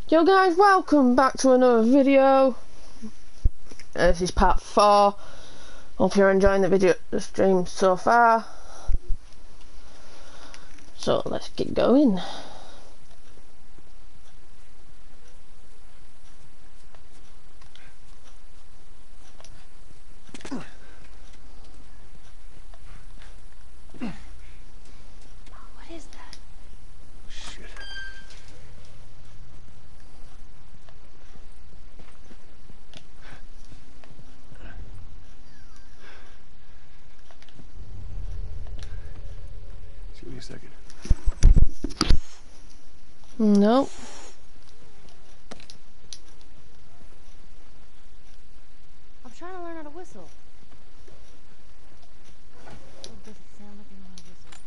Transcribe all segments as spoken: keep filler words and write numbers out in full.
Yo guys, welcome back to another video. Uh, this is part four. Hope you're enjoying the video, the stream so far. So let's get going. What is that? Shit. Just give me a second. Nope. I'm trying to learn how to whistle. Oh, does it sound like I know how to whistle?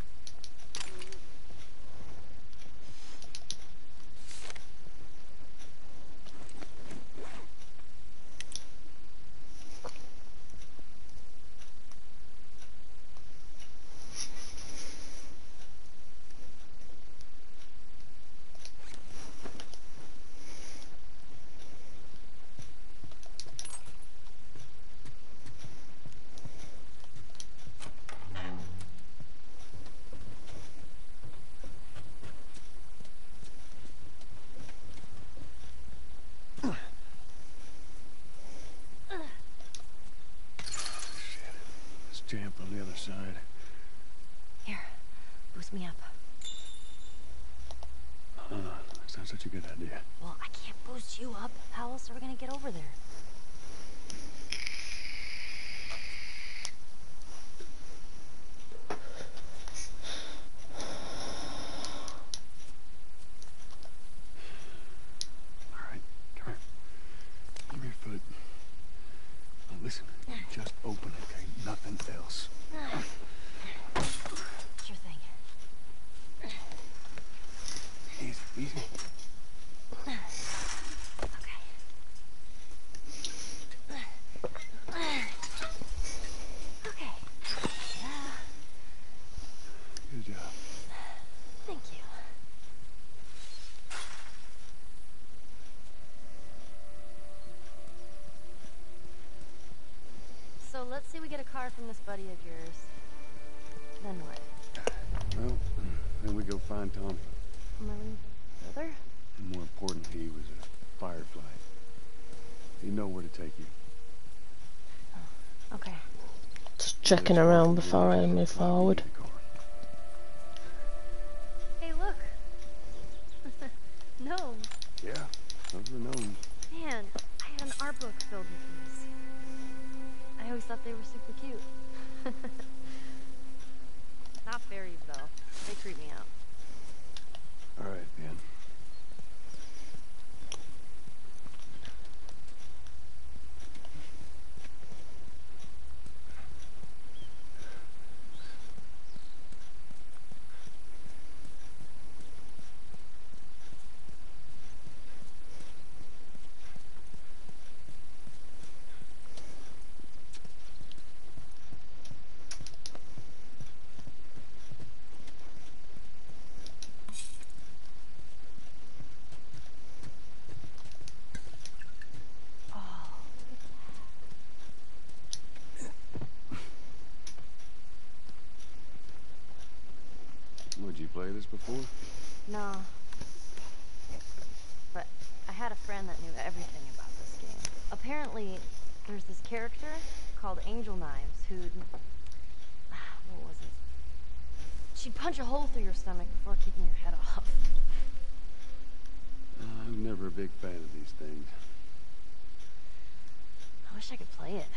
Jump on the other side. Here, boost me up. Uh, that's not such a good idea. Well, I can't boost you up. How else are we gonna get over there? All right, come here. Give me your foot. Now listen, just open it, okay? Nothing else. Sure thing. Easy, easy. Okay. Okay. Yeah, Good job. thank you. So let's say we get a car from this buddy of yours. Then what? Well, then we go find Tommy. Marine brother? And more importantly, he was a firefly. You know where to take you. Okay. Just checking around before I move forward. Hey, look. No. Yeah, those are gnomes. Man, I had an art book filled with these. I always thought they were super cute. Not fairies, though. They creep me out. All right, Ben. Would you play this before? No. But I had a friend that knew everything about this game. Apparently, there's this character called Angel Knives who'd... What was it? She'd punch a hole through your stomach before kicking your head off. Uh, I was never a big fan of these things. I wish I could play it.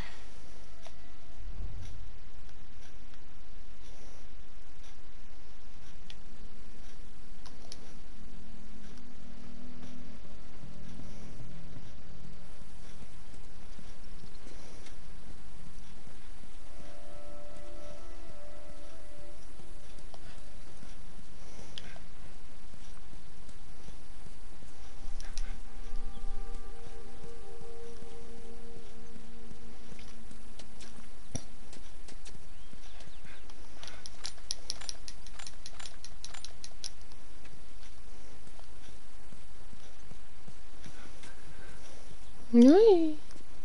Whee.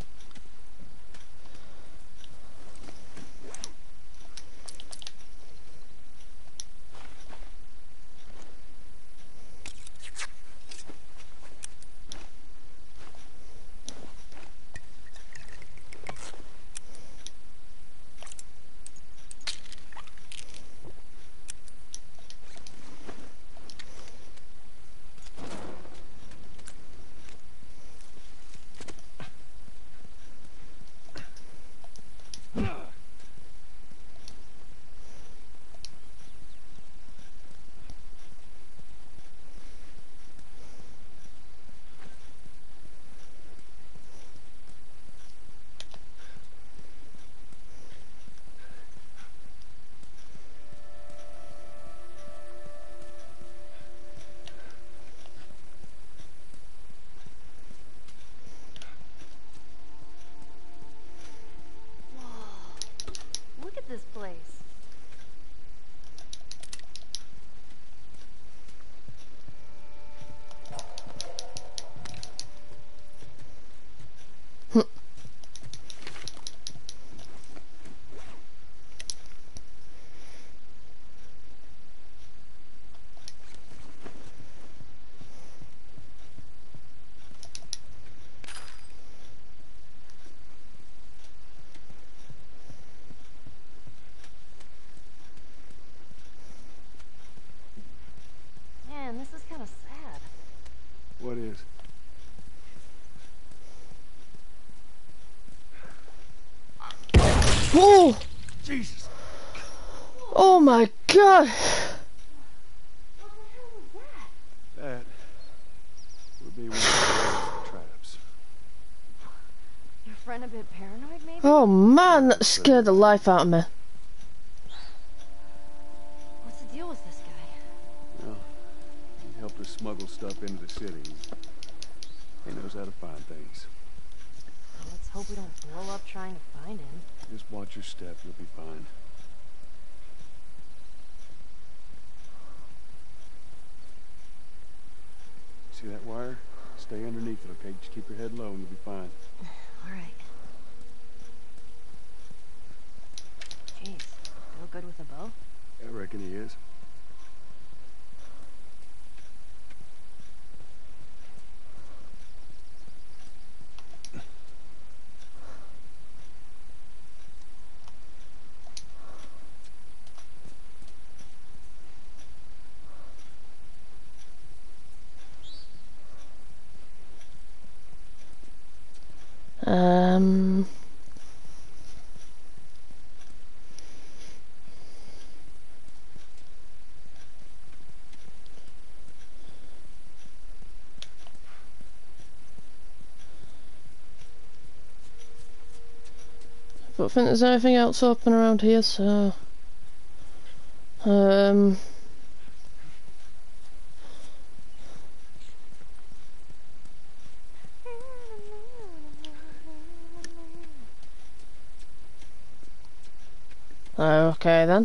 Look at this place. Man, this is kind of sad. What is? Whoa! Jesus! Oh my god! What the hell was that? That would be one of the traps. Your friend a bit paranoid, maybe? Oh man, that scared the life out of me. What's the deal with this guy? Well, he helped us smuggle stuff into the city. He knows how to find things. Well, let's hope we don't blow up trying to find him. Just watch your step, you'll be fine. See that wire? Stay underneath it, okay? Just keep your head low and you'll be fine. All right. Jeez, feel good with a bow? I reckon he is. Um. I don't think there's anything else open around here, so. Um. Okay then.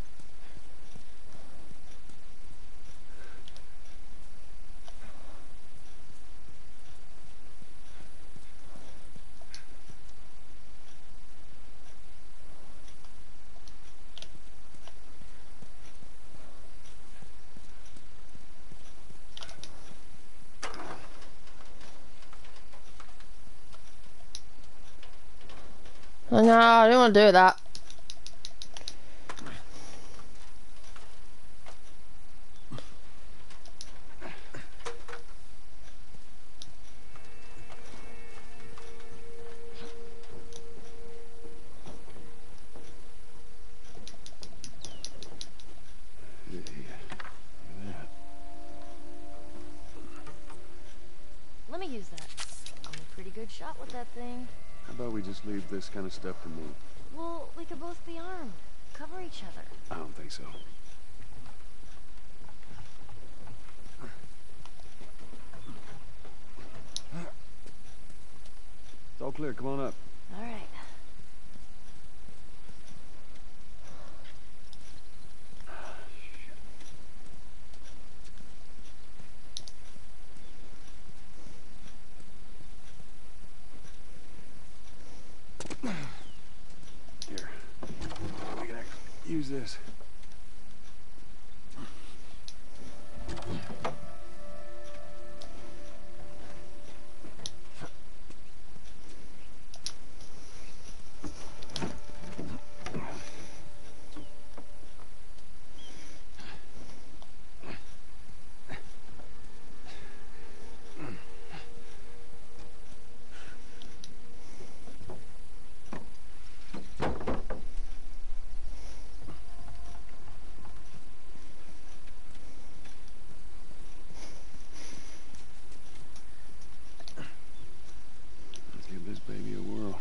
Oh, no, I don't want to do that. Yeah, yeah. Let me use that. I'm a pretty good shot with that thing. How about we just leave this kind of stuff to me? Well, we could both be armed. Cover each other. I don't think so. It's all clear. Come on up. All right. use this. This baby a whirl.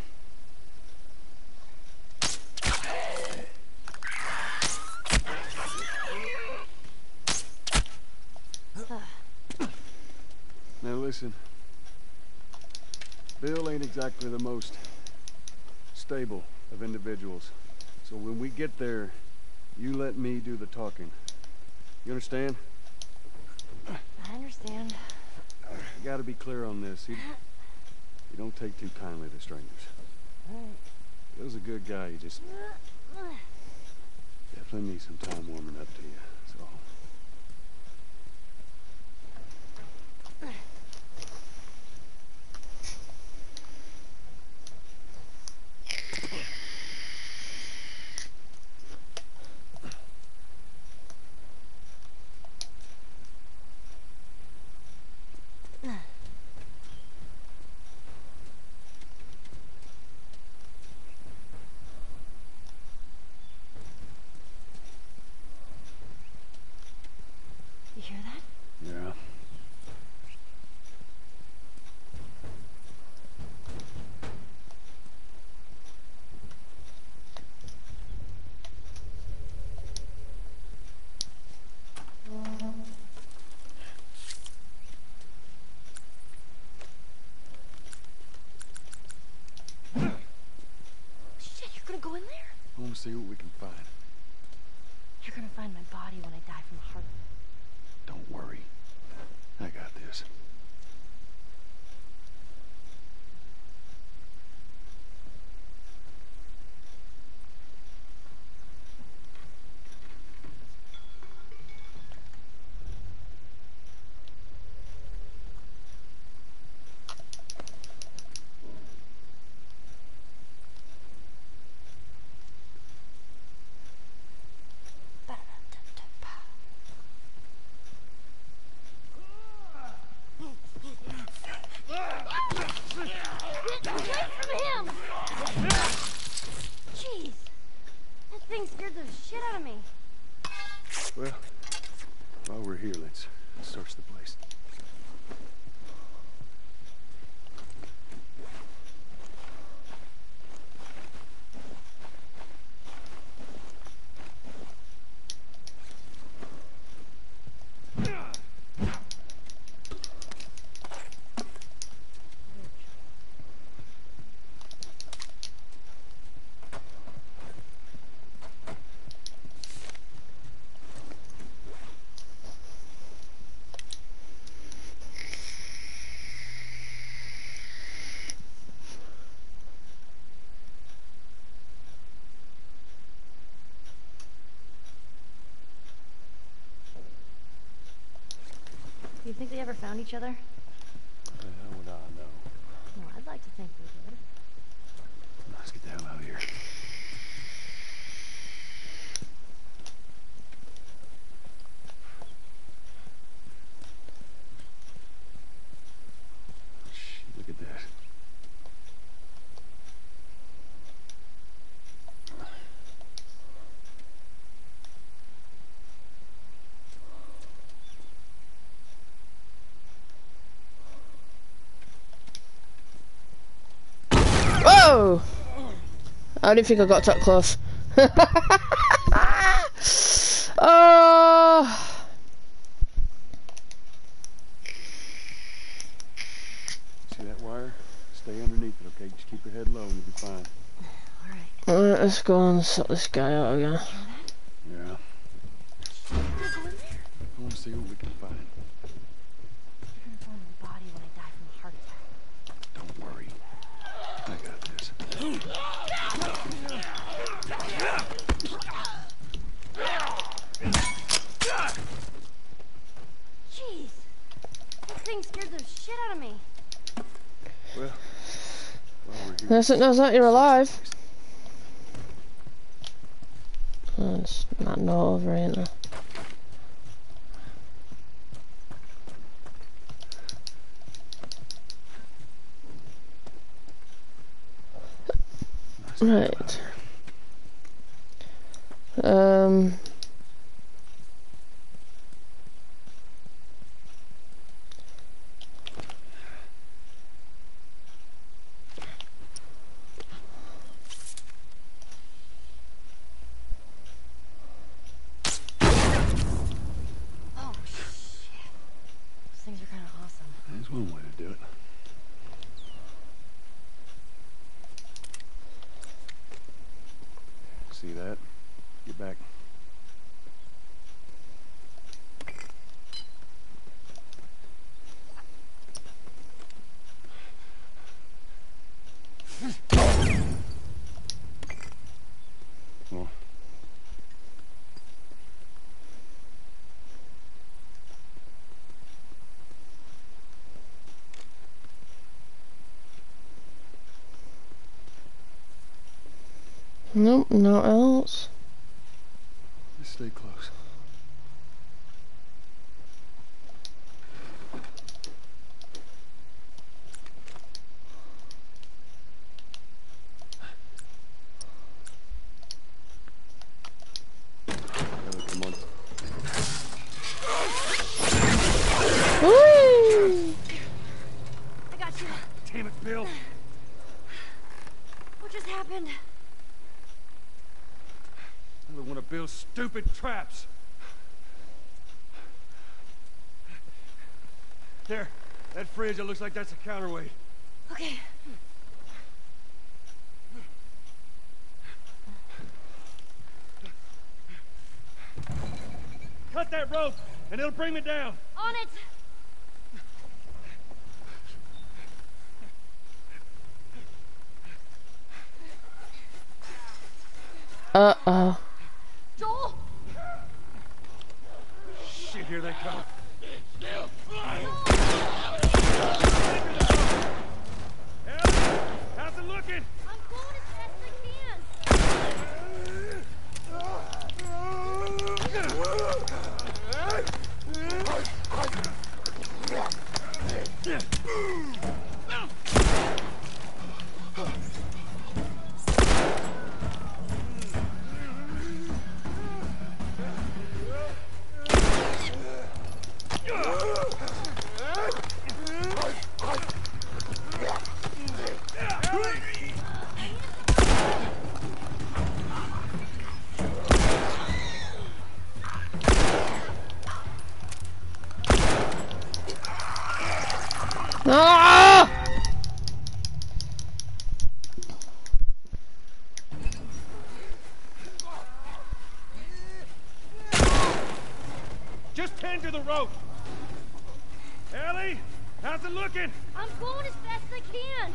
Now listen, Bill ain't exactly the most stable of individuals. So when we get there, you let me do the talking. You understand? I understand. You gotta be clear on this. He, You don't take too kindly to strangers. Bill's a good guy, you just definitely need some time warming up to you, that's all. You hear that? Yeah. Shit, you're gonna go in there? I want to see what we can find. You're gonna find my body when I die from a heart. Don't worry. I got this. Jeez, that thing scared the shit out of me. Well, while we're here, let's search the place. Do you think they ever found each other? What the hell would I know? Well, I'd like to think they did. Let's get the hell out of here. Shit, look at that. Whoa! I didn't think I got that close. Oh! See that wire? Stay underneath it, okay? Just keep your head low and you'll be fine. Alright. Alright, let's go and sort this guy out again. Yeah. I want to see what we can find. You're gonna find my body when I die from a heart attack. Don't worry. I got this. scared the shit out of me. Well, well we're here. Innocent knows that you're alive. Oh, it's not no over, ain't there? Right. Um. Oh shit. Those things are kind of awesome. There's one way to do it. See that? Get back. Come on. Nope, no else. Just stay close. Ellie, come on. Whee! I got you. Damn it, Bill. What just happened? Another one of Bill's stupid traps. There, that fridge, it looks like that's a counterweight. Okay. Cut that rope, and it'll bring me down. On it. Uh-oh. Joel. Shit, here they come. Ellie, how's it looking? I'm going as fast as I can. Ah! Just tend to the rope. Ellie, how's it looking? I'm going as fast as I can.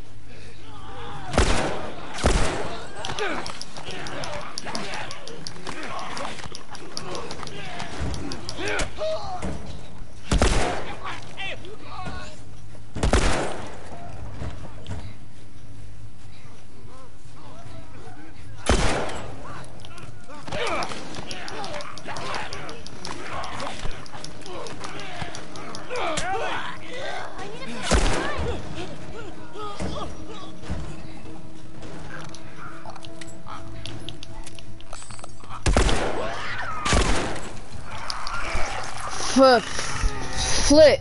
I need a bit of time. For flip.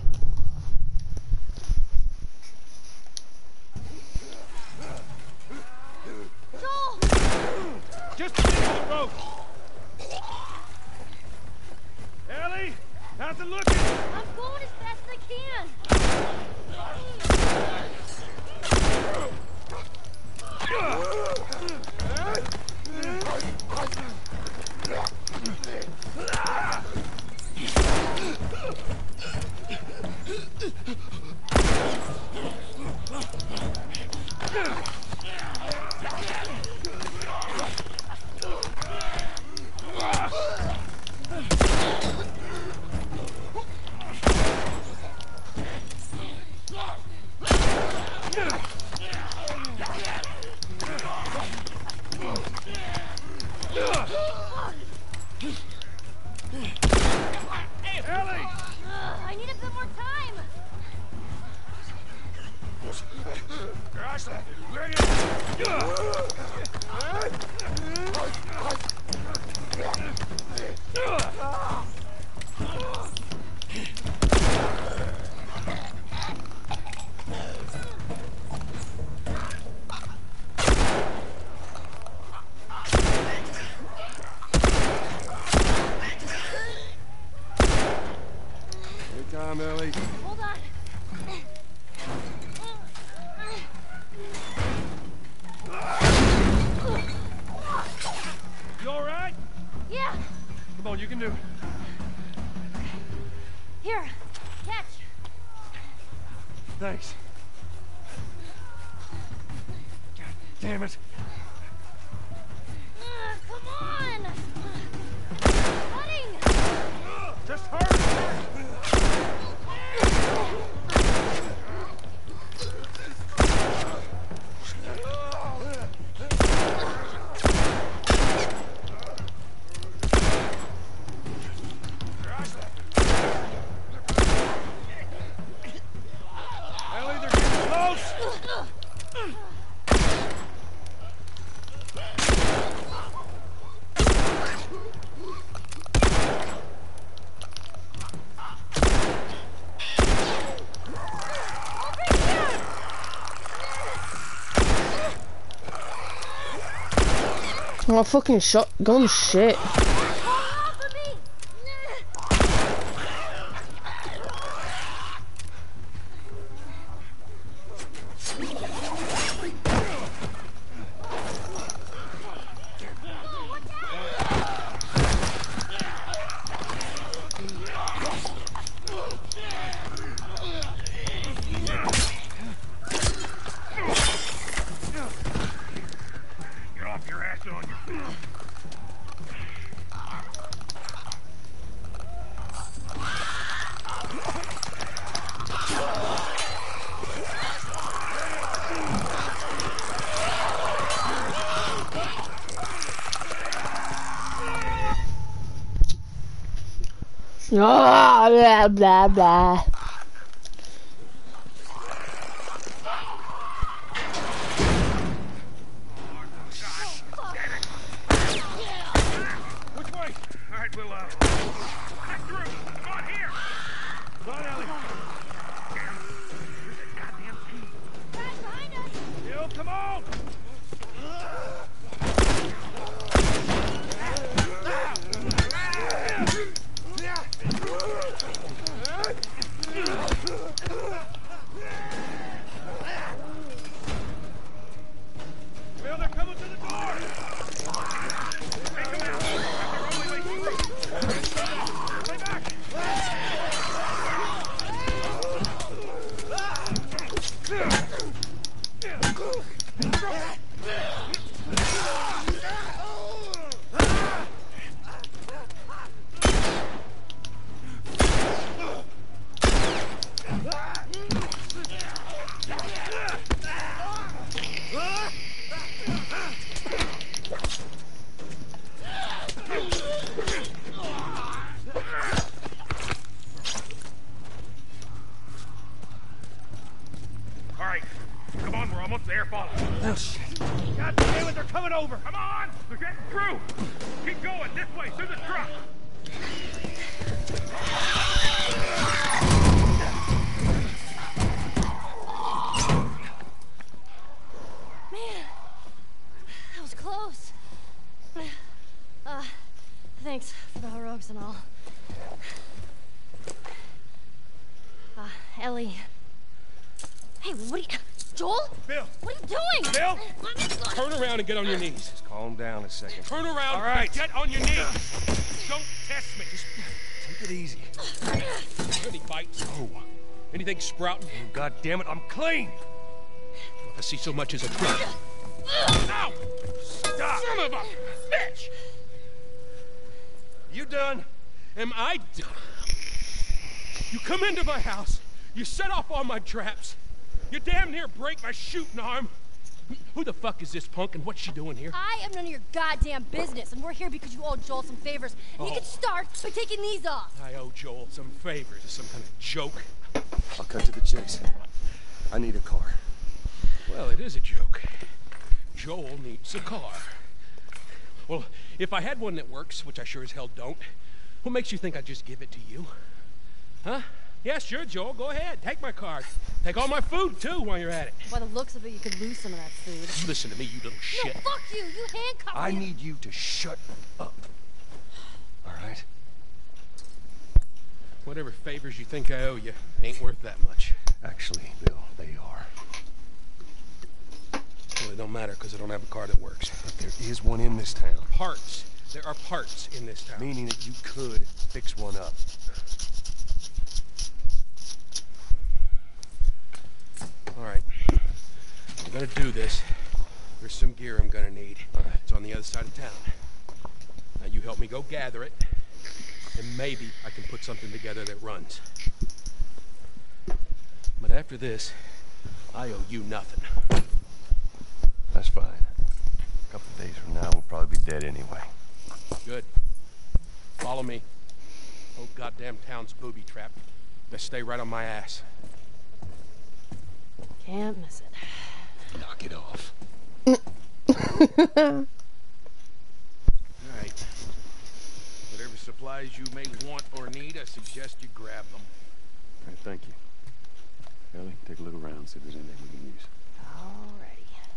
Joel. Just tend to the rope. Ellie, how's it looking? I'm going as fast as I can. Time, Ellie. Hold on. You all right? Yeah. Come on, you can do it. Here, catch. Thanks. God damn it. Uh, come on. Cutting. Just hurry. Ellie, they're getting close. Oh, fucking shotgun shit. Get off your ass on your feet. Ah, blah, blah, blah. Which way? All right, we'll, uh... back through. Come on, here. Come on, Ellie. Damn. Where's that goddamn key? Right behind us. Bill, come on! Bill, they're coming to the door! Take them out! That's their only way through! Stay back! All right, come on, we're almost there. Follow. Oh, shit. God damn it, they're coming over. Come on, they're getting through. Keep going this way through the truck. Man, that was close. Uh, thanks for the heroics and all. Uh, Ellie. Hey, what are you... Joel? Bill. What are you doing? Bill. Let me go. Turn around and get on your knees. Just calm down a second. Turn around. All right. Get on your knees. Don't test me. Just Take it easy. any bites. Oh. Anything sprouting. Oh, God damn it, I'm clean! If I see so much as a drop. Ow! Stop! Son of a bitch! You done? Am I done? You come into my house. You set off all my traps. You damn near break my shooting arm. Who the fuck is this punk and what's she doing here? I am none of your goddamn business, and we're here because you owe Joel some favors. And Oh. you can start by taking these off. I owe Joel some favors. Is some kind of joke? I'll cut to the chase. I need a car. Well, it is a joke. Joel needs a car. Well, if I had one that works, which I sure as hell don't, what makes you think I'd just give it to you? Huh? Yeah, sure, Joel, go ahead. Take my car. Take all my food, too, while you're at it. By the looks of it, you could lose some of that food. Listen to me, you little shit. No, fuck you! You handcuffed I me! need you to shut up. All right? Whatever favors you think I owe you ain't worth that much. Actually, Bill, they are. Well, it don't matter, because I don't have a car that works. But there is one in this town. Parts. There are parts in this town. Meaning that you could fix one up. All right. I'm gonna do this. There's some gear I'm gonna need. All right. It's on the other side of town. Now you help me go gather it, and maybe I can put something together that runs. But after this, I owe you nothing. That's fine. A couple of days from now, we'll probably be dead anyway. Good. Follow me. Whole goddamn town's booby trapped. Best stay right on my ass. Can't miss it. Knock it off. All right. Whatever supplies you may want or need, I suggest you grab them. All right, thank you. Ellie, take a look around, see if there's anything we can use. Alrighty.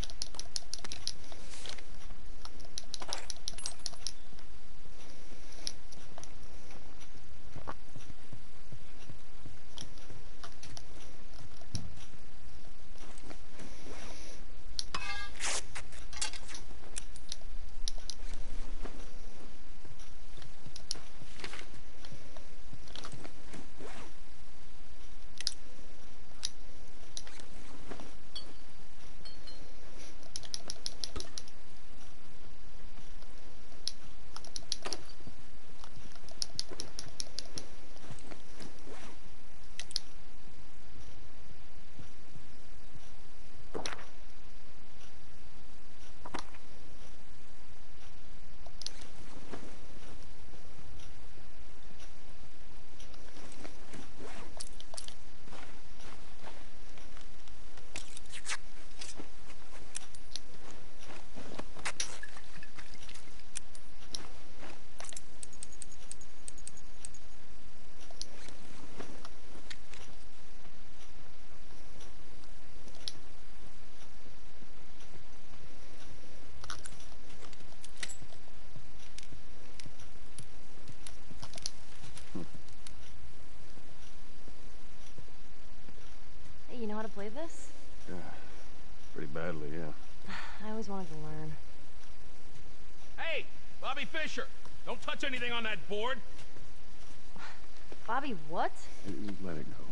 You know how to play this? Yeah. Pretty badly, yeah. I always wanted to learn. Hey, Bobby Fischer! Don't touch anything on that board. Bobby, what? Let it go.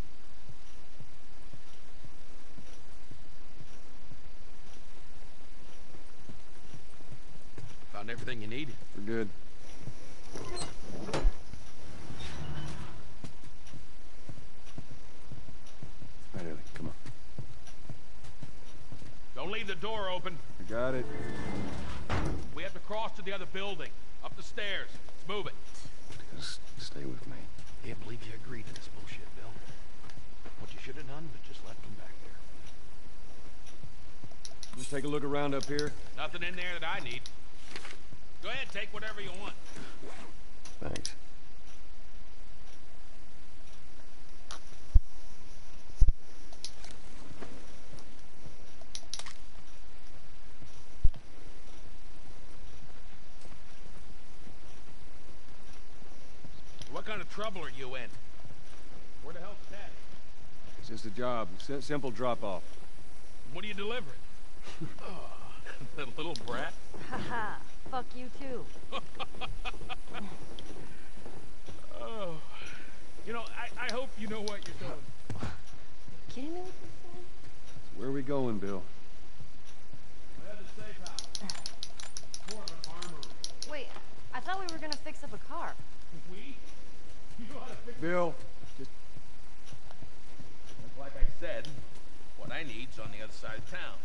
Found everything you need. We're good. All right, Ellie, come on. Don't leave the door open. I got it. We have to cross to the other building. Up the stairs. Let's move it. Just stay with me. Can't believe you agreed to this bullshit, Bill. What you should have done, but just left him back there. Let's take a look around up here. Nothing in there that I need. Go ahead, take whatever you want. Thanks. What kind of trouble are you in? Where the hell's Ted? It's just a job. S simple drop-off. What are you delivering? Oh, that little brat. Haha, fuck you too. Oh. You know, I, I hope you know what you're doing. You kidding me with this thing? Where are we going, Bill? I have the safe house. More of an armory. Wait, I thought we were gonna fix up a car. We? You know how to fix Bill, just... Like I said, what I need's on the other side of town.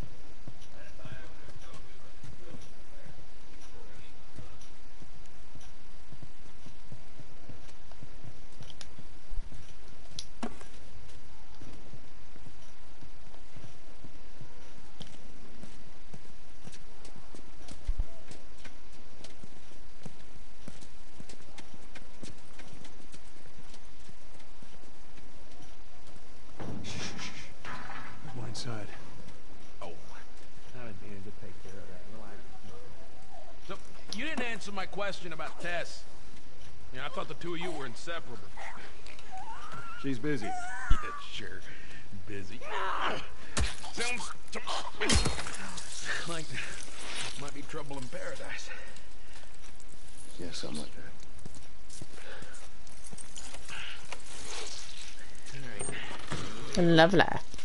inside. Oh, I didn't mean to take care of that. Relax. So, you didn't answer my question about Tess. You know, I thought the two of you were inseparable. She's busy. Yeah, sure. Busy. Sounds to me like there might be trouble in paradise. Yeah, something like that. Lovely.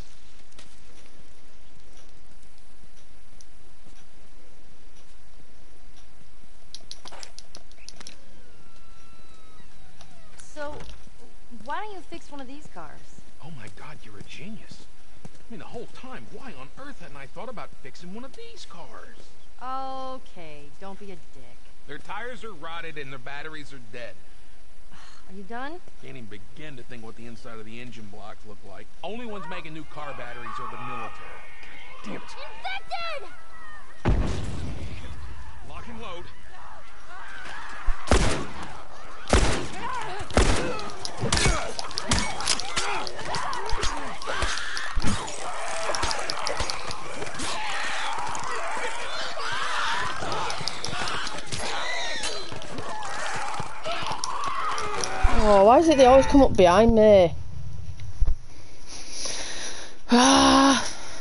So, why don't you fix one of these cars? Oh my God, you're a genius. I mean, the whole time, why on earth hadn't I thought about fixing one of these cars? Okay, don't be a dick. Their tires are rotted and their batteries are dead. Are you done? Can't even begin to think what the inside of the engine blocks look like. Only ones making new car batteries are the military. Damn it. Infected! Lock and load. Oh, why is it they always come up behind me? Ah.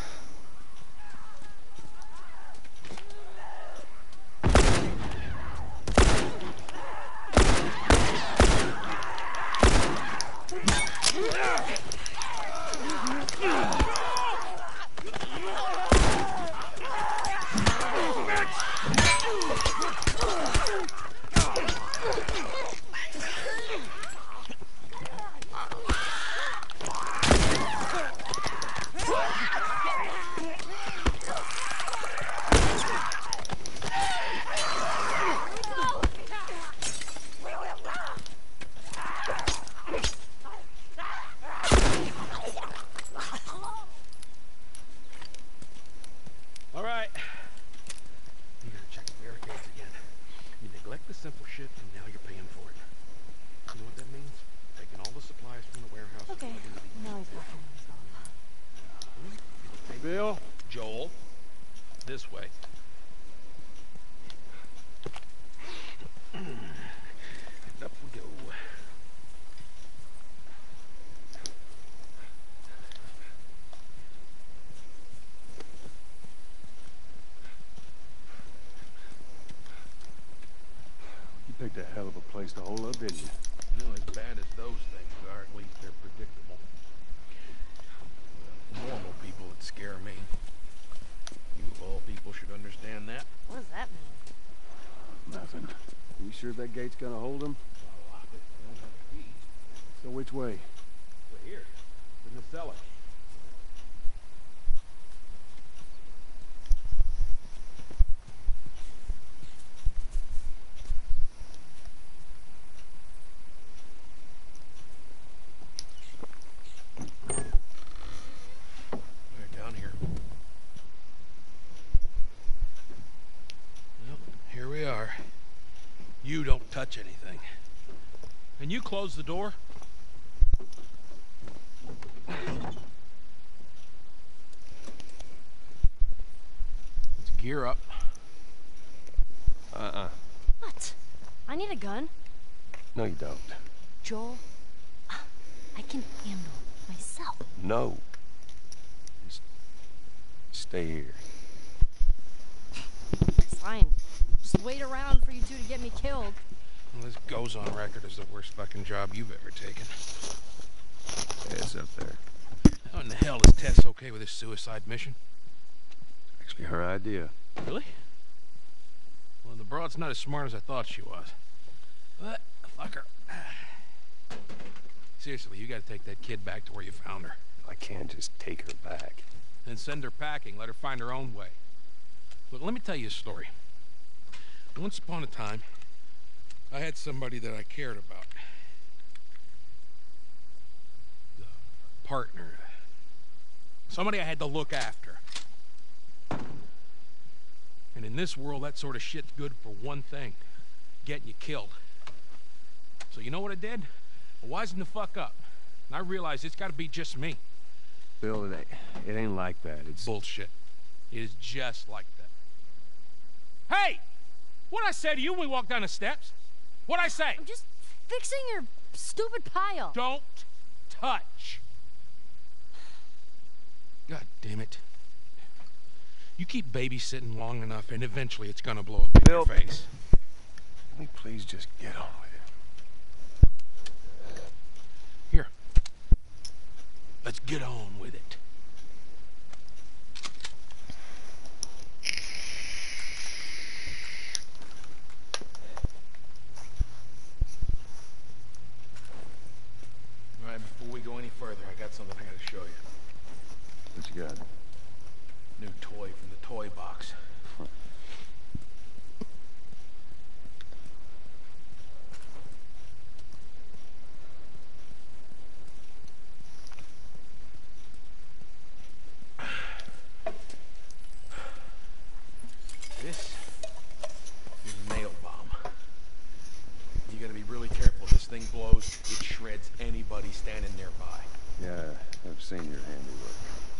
Simple shit, and now you're paying for it. You know what that means? Taking all the supplies from the warehouse. Okay, now he's walking himself. Bill? Joel, this way. And up we go. You picked a hell of a place to hole up, didn't you? You know, as bad as those things are, at least they're predictable. The normal people that scare me. You of all people should understand that. What does that mean? Nothing. You sure that gate's gonna hold them? Oh, they don't have a key. So which way? We're here, in the cellar. You don't touch anything. And you close the door? Let's gear up. Uh-uh. What? I need a gun. No, you don't. Joel, I can handle myself. No. Just stay here. Fine. Just wait around for you two to get me killed. Well, this goes on record as the worst fucking job you've ever taken. Yeah, it's up there. How in the hell is Tess okay with this suicide mission? Actually, her idea. Really? Well, the broad's not as smart as I thought she was. But, fuck her. Seriously, you gotta take that kid back to where you found her. I can't just take her back. Then send her packing, let her find her own way. Look, let me tell you a story. Once upon a time, I had somebody that I cared about. A partner. Somebody I had to look after. And in this world, that sort of shit's good for one thing. Getting you killed. So you know what I did? I wisened the fuck up. And I realized it's gotta be just me. Bill, it ain't, it ain't like that. It's Bullshit. It is just like that. Hey! What'd I say to you when we walked down the steps? What'd I say? I'm just fixing your stupid pile. Don't touch. God damn it. You keep babysitting long enough and eventually it's gonna blow up in Bill, your face. Can we please just get on with it? Here. Let's get on with it. All right, before we go any further, I got something I gotta show you. What you got? New toy from the toy box. This is a nail bomb. You gotta be really careful. This thing blows, it shreds anybody standing nearby. Yeah, I've seen your handiwork.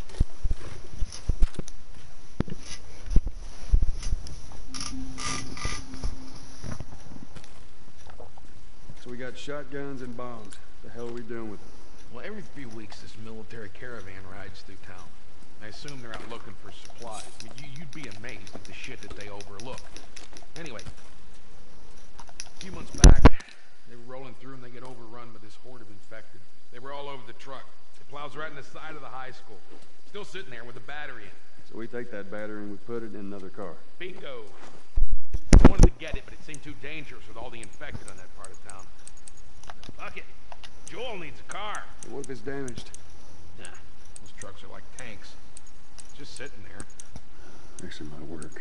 So we got shotguns and bombs. The hell are we doing with them? Well, every few weeks this military caravan rides through town. I assume they're out looking for supplies. I mean, you, you'd be amazed at the shit that they overlook. Anyway, a few months back, they were rolling through and they get overrun by this horde of infected. They were all over the truck. It plows right in the side of the high school. Still sitting there with a battery in it. So we take that battery and we put it in another car. Bingo. I wanted to get it, but it seemed too dangerous with all the infected on that part of town. Fuck it. Joel needs a car. But what if it's damaged? Nah, those trucks are like tanks. Just sitting there. Actually might work.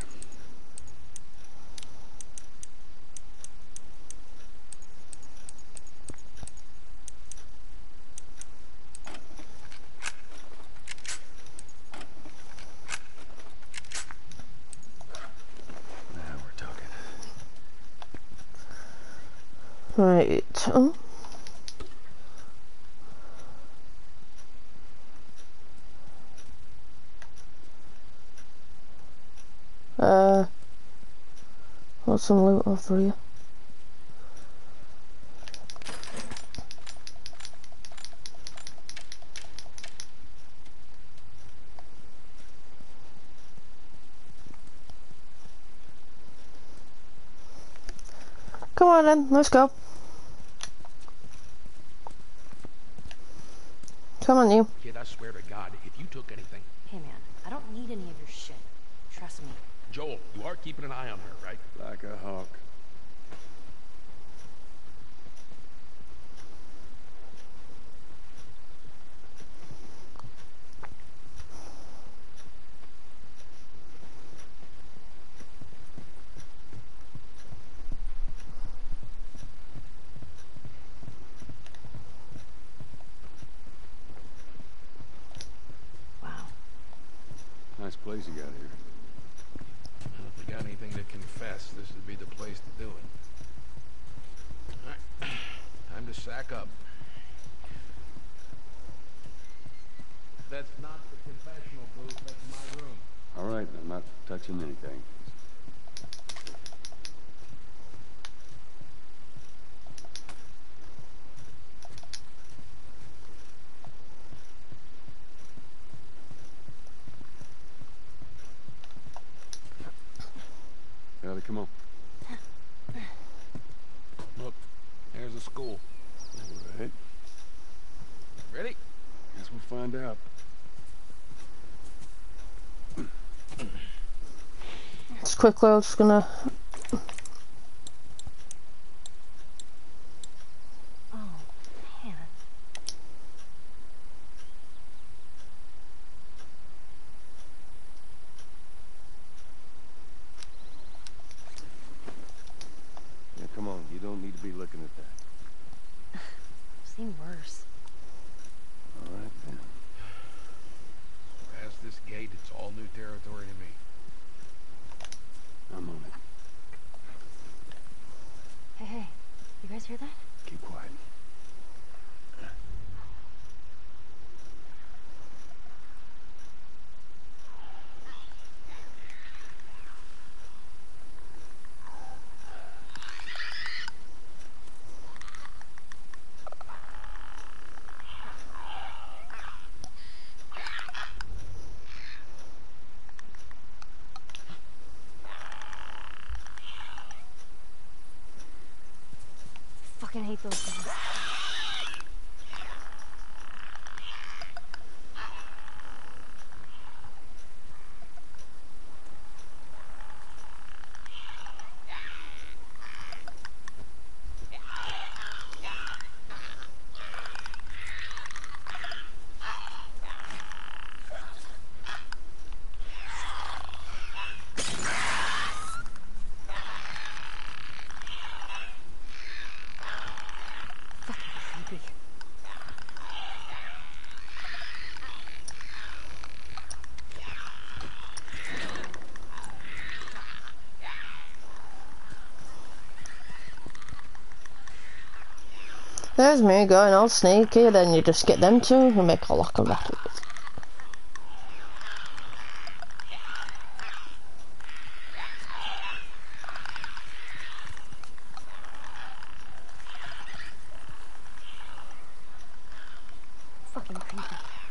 Now we're talking. Right. Oh. Uh, what's some loot off for you? Come on then, let's go. Come on, you. Kid, I swear to God, if you took anything... Hey man, I don't need any of your shit. Trust me. Joel, you are keeping an eye on her, right? Like a hawk. Wow. Nice place you got here. Well, if we got anything to confess, this would be the place to do it. All right. Time to sack up. That's not the confessional booth, that's my room. All right, I'm not touching anything. Ellie, come on. Look, there's the school. All right. Ready? Guess we'll find out. Just quickly, I'm just gonna. Oh, man. Yeah, come on. You don't need to be looking at that. I've seen worse. All right, then. Past this gate, it's all new territory to me. I'm on it. so good. There's me going all sneaky, then you just get them two and make a lock of that. Fucking creepy.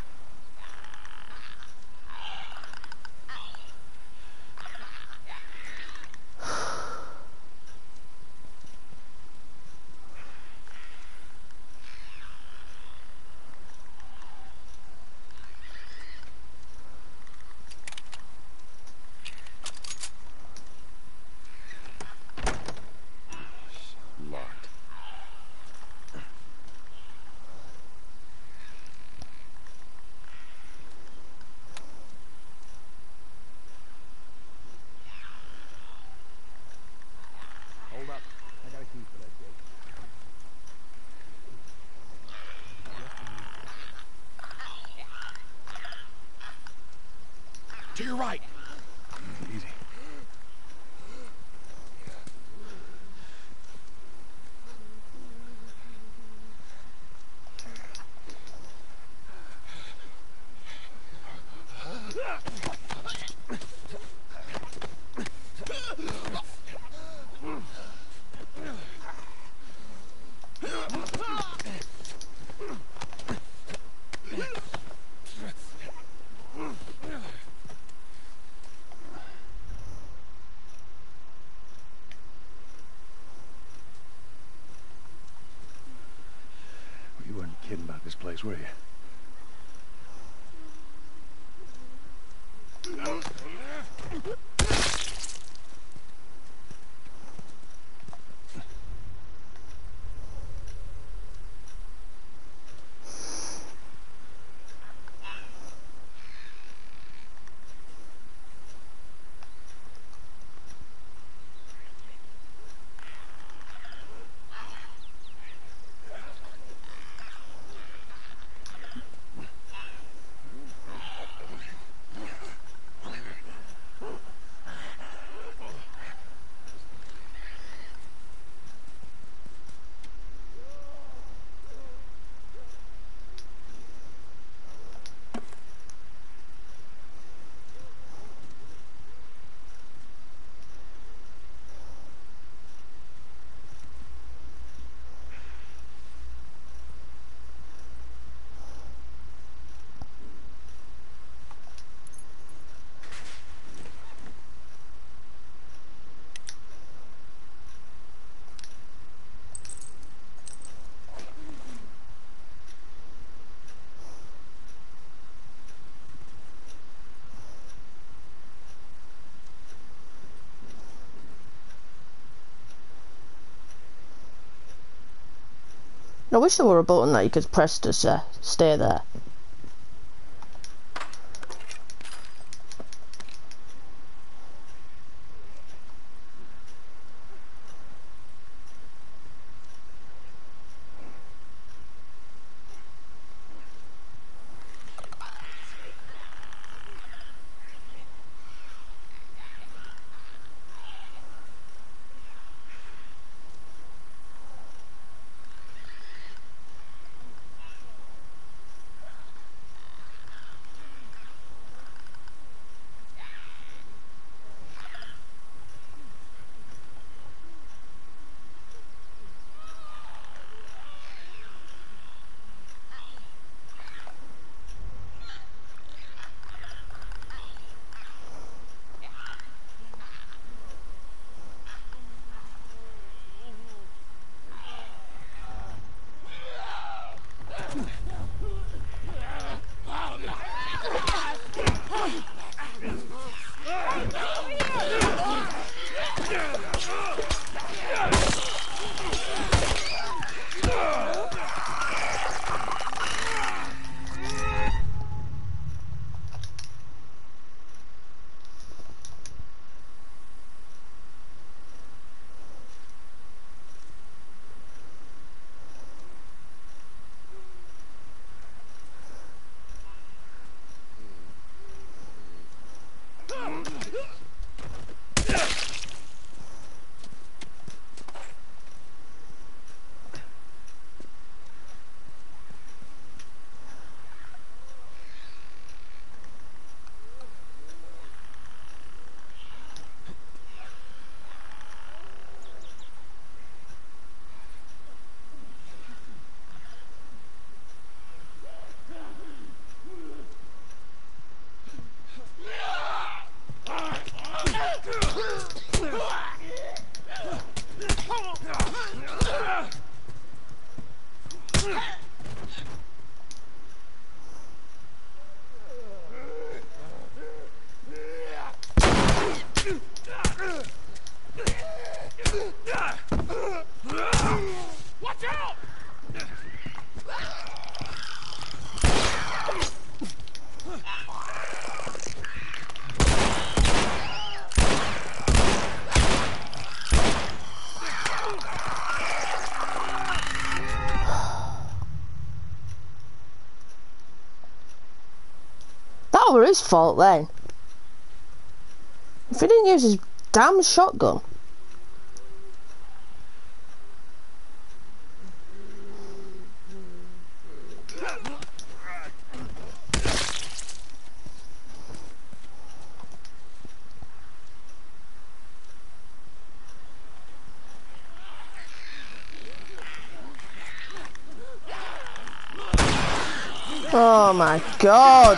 Locked. Hold up. I got a key for that gate. To your right. Easy. You weren't kidding about this place, were you? I wish there were a button that you could press to uh, stay there. out! That were his fault then. If he didn't use his damn shotgun. Oh my god.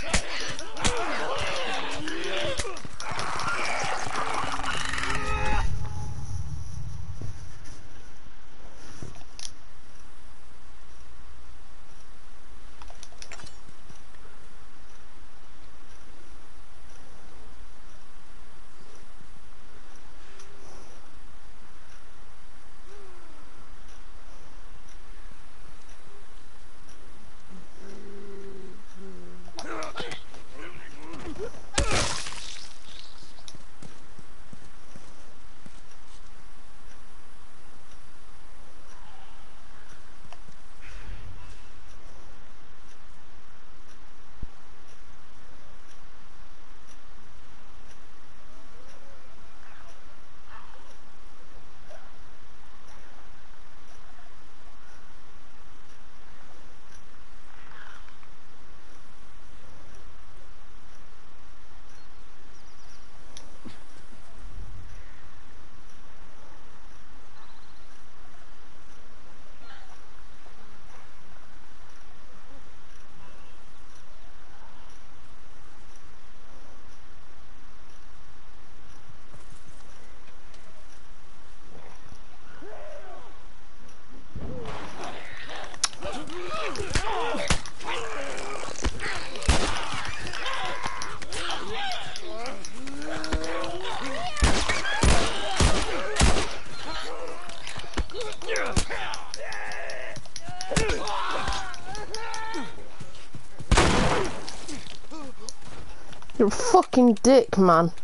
You're a fucking dick, man.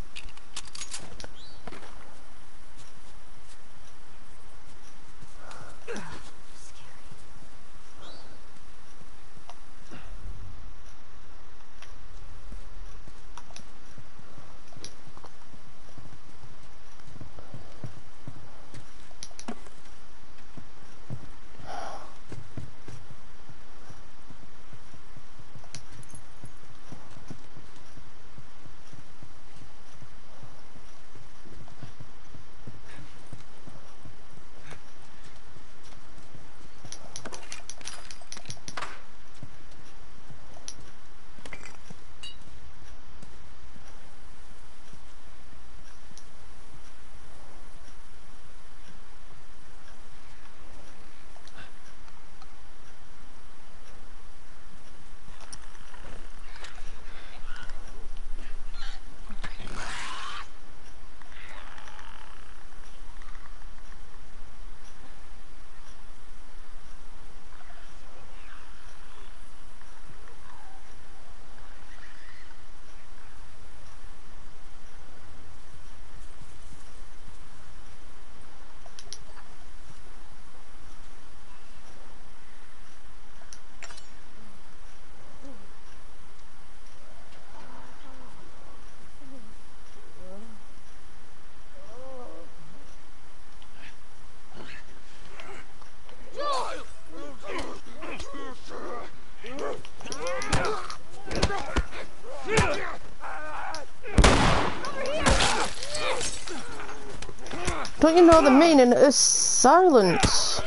Don't you know the meaning of silence?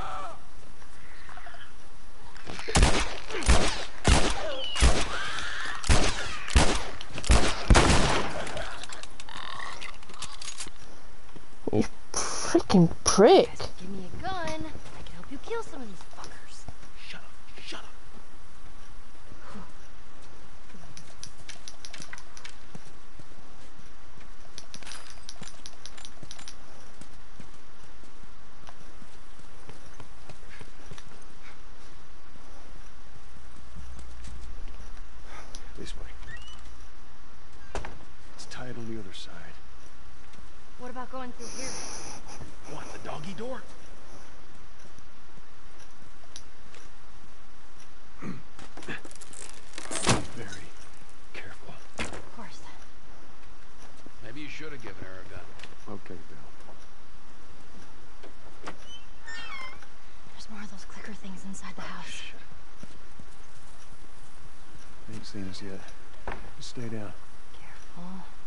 You freaking prick. Give me a gun. I can help you kill some of these fuckers. Shut up, shut up. This way. It's tied on the other side. What about going through here? What, the doggy door? Very careful. Of course. Maybe you should have given her a gun. Okay, Bill. There's more of those clicker things inside the house. Shit. They ain't seen us yet. Just stay down. Careful.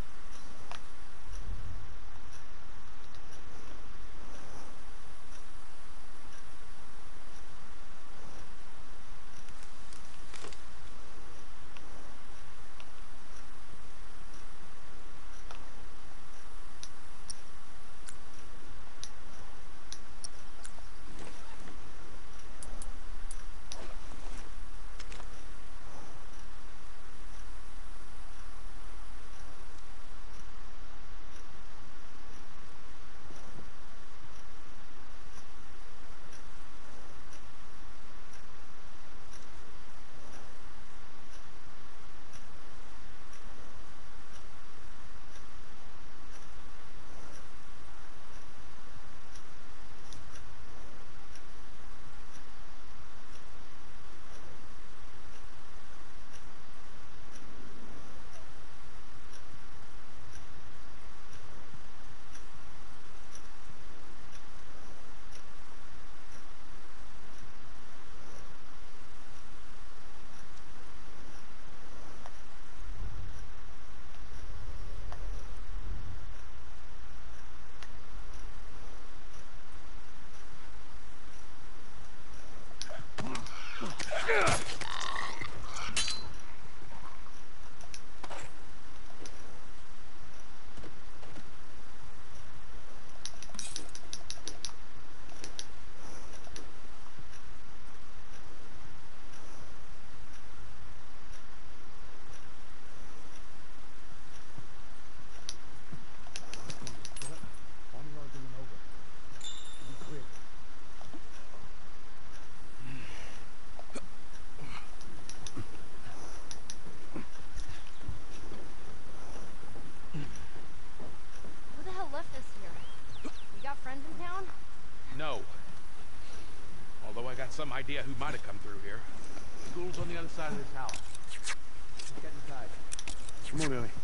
Some idea who might have come through here. School's on the other side of this house. Let's get inside. Come on, Ellie.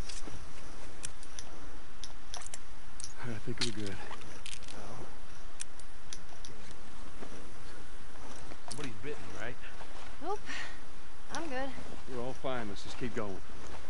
I think we're good. Somebody's bitten, right? Nope. I'm good. We're all fine. Let's just keep going.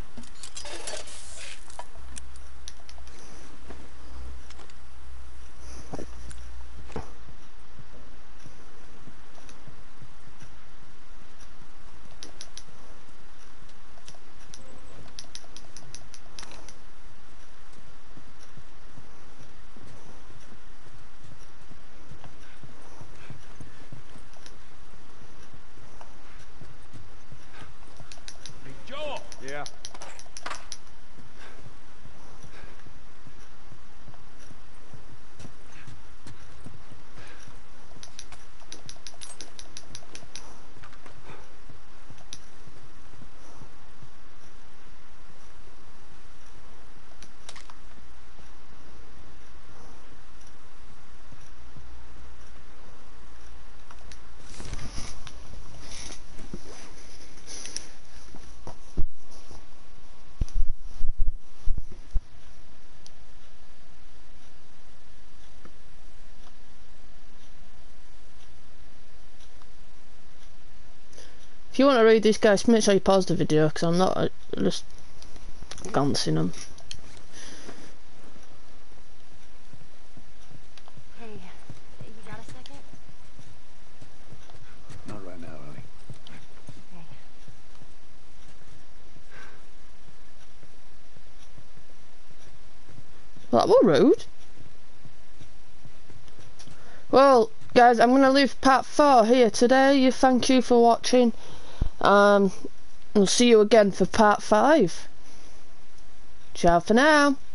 Yeah. If you want to read these guys, make sure you pause the video because I'm not uh, just glancing them. Hey, you got a second? Not right now, Ellie. Okay. Well, that was rude. Well, guys, I'm going to leave part four here today. You thank you for watching. Um, we'll see you again for part five. Ciao for now.